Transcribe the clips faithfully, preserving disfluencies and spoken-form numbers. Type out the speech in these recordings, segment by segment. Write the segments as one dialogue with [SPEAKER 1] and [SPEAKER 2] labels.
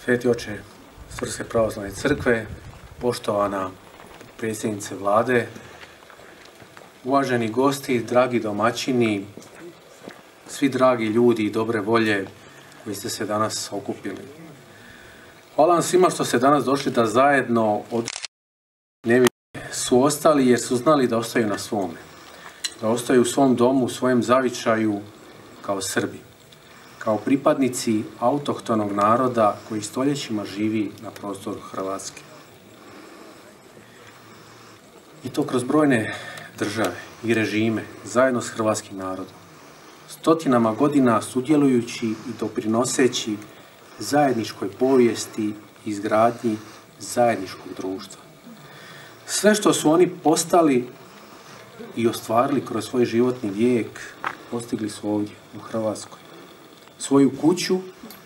[SPEAKER 1] Sveti oče Srpske pravoslavne crkve, poštovana predsjednice vlade, uvaženi gosti, dragi domaćini, svi dragi ljudi i dobre volje koji ste se danas okupili. Hvala vam svima što ste danas došli da zajedno od nevine su ostali jer su znali da ostaju na svome. Da ostaju u svom domu, u svojem zavičaju kao Srbi. Kao pripadnici autohtonog naroda koji stoljećima živi na prostoru Hrvatske. I to kroz brojne države i režime, zajedno s hrvatskim narodom. Stotinama godina sudjelujući i doprinoseći zajedničkoj povijesti i izgradnji zajedničkog društva. Sve što su oni postali i ostvarili kroz svoj životni vijek, postigli su ovdje u Hrvatskoj. Svoju kuću,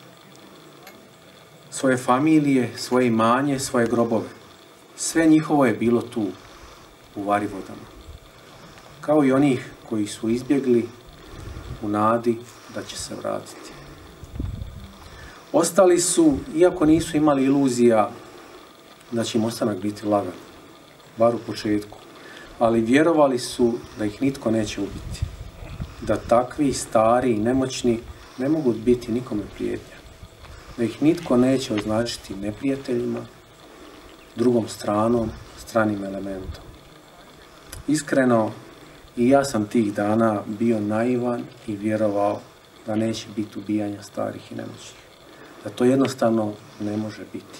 [SPEAKER 1] svoje familije, svoje imanje, svoje grobove. Sve njihovo je bilo tu, u Varivodama. Kao i onih koji su izbjegli u nadi da će se vratiti. Ostali su, iako nisu imali iluzija da će im ostanak biti lagan, bar u početku, ali vjerovali su da ih nitko neće ubiti. Da takvi, stari i nemoćni ne mogu biti nikome prijetnja. Da ih nitko neće označiti neprijateljima, drugom stranom, stranim elementom. Iskreno, i ja sam tih dana bio naivan i vjerovao da neće biti ubijanja starih i nemoćnih. Da to jednostavno ne može biti.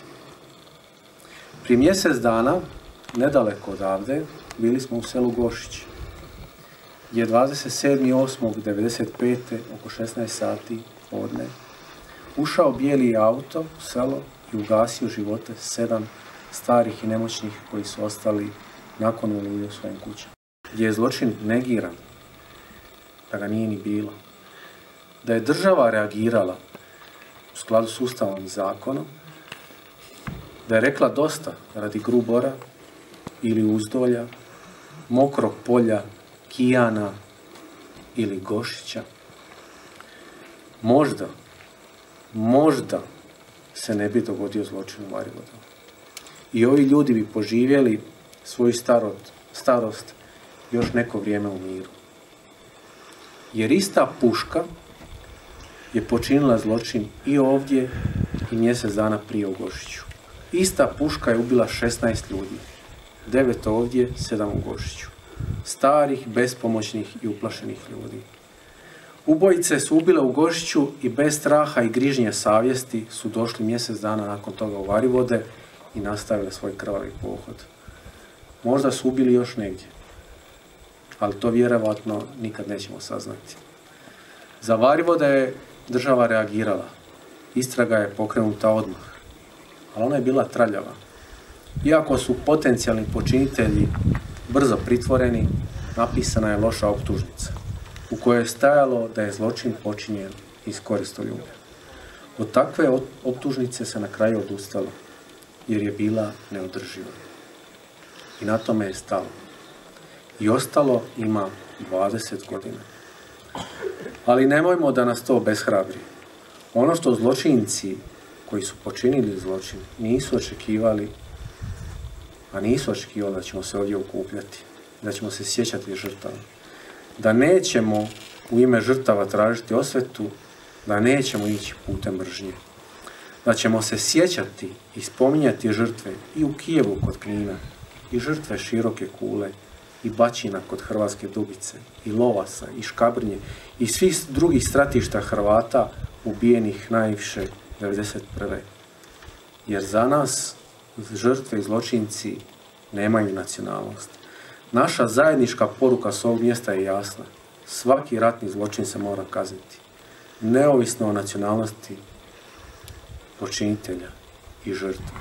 [SPEAKER 1] Prije mjesec dana, nedaleko odavde, bili smo u selu Gošić, gdje je dvadeset sedmog osmog devedeset pete oko šesnaest sati podne ušao bijeli auto u selo i ugasio živote sedam starih i nemoćnih koji su ostali nakon Oluje u svojim kućama. Gdje je zločin negiran, da ga nije ni bilo. Da je država reagirala u skladu s Ustavom i zakonom, da je rekla dosta radi Grubora ili Uzdolja, Mokrog polja, Kijana ili Gošića. Možda, možda se ne bi dogodio zločin u Varivodama. I ovi ljudi bi poživjeli svoju starost, starost još neko vrijeme u miru. Jer ista puška je počinila zločin i ovdje i mjesec dana prije u Gošiću. Ista puška je ubila šesnaest ljudi. devet ovdje, sedam u Gošiću. Starih, bespomoćnih i uplašenih ljudi. Ubojice su ubile u Gošiću i bez straha i grižnje savjesti su došli mjesec dana nakon toga u Varivode i nastavili svoj krvavi pohod. Možda su ubili još negdje, ali to vjerojatno nikad nećemo saznati. Za Varivode je država reagirala. Istraga je pokrenuta odmah, ali ona je bila traljava. Iako su potencijalni počinitelji brzo pritvoreni, napisana je loša optužnica, u kojoj je stajalo da je zločin počinjen iz koristoljublja. Od takve optužnice se na kraju odustalo, jer je bila neodrživa. I na tome je stalo. I ostalo ima dvadeset godina. Ali nemojmo da nas to obeshrabri. Ono što zločinci koji su počinili zločin nisu očekivali, a nisu očekivali da ćemo se ovdje okupljati, da ćemo se sjećati žrtava, da nećemo u ime žrtava tražiti osvetu, da nećemo ići putem mržnje, da ćemo se sjećati i spominjati žrtve i u Kijevu kod Knina, i žrtve Široke Kule, i Bačina kod Hrvatske Dubice, i Lovasa, i Škabrnje, i svih drugih stratišta Hrvata ubijenih najviše devedeset prve. Jer za nas žrtve i zločinci nemaju nacionalnost. Naša zajednička poruka s ovog mjesta je jasna. Svaki ratni zločin se mora kazniti. Neovisno o nacionalnosti počinitelja i žrtve.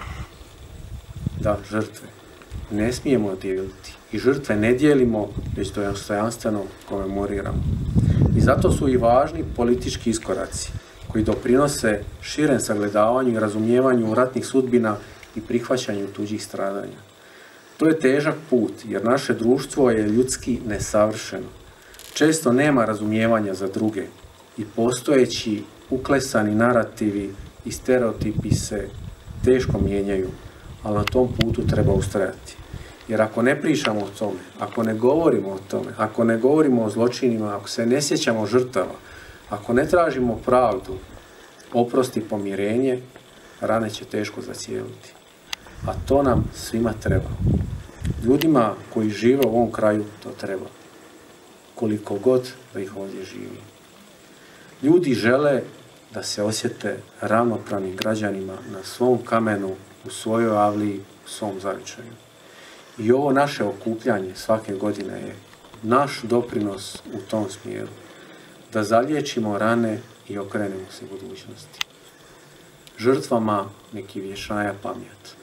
[SPEAKER 1] Da, žrtve. Ne smijemo dijeliti. I žrtve ne dijelimo, već dostojanstveno komemoriramo. I zato su i važni politički iskoraci koji doprinose širem sagledavanju i razumijevanju ratnih sudbina i prihvaćanju tuđih stradanja. To je težak put, jer naše društvo je ljudski nesavršeno. Često nema razumijevanja za druge i postojeći uklesani narativi i stereotipi se teško mijenjaju, ali na tom putu treba ustrajati. Jer ako ne pričamo o tome, ako ne govorimo o tome, ako ne govorimo o zločinima, ako se ne sjećamo žrtava, ako ne tražimo pravdu, oprost i pomirenje, rane će teško zacijeliti. A to nam svima treba. Ljudima koji žive u ovom kraju to treba. Koliko god da ih ovdje živi. Ljudi žele da se osjete ravnopravnim građanima na svom kamenu, u svojoj avliji, u svom zavičaju. I ovo naše okupljanje svake godine je naš doprinos u tom smjeru. Da zaliječimo rane i okrenemo se budućnosti. Žrtvama neki vječnaja pamjet.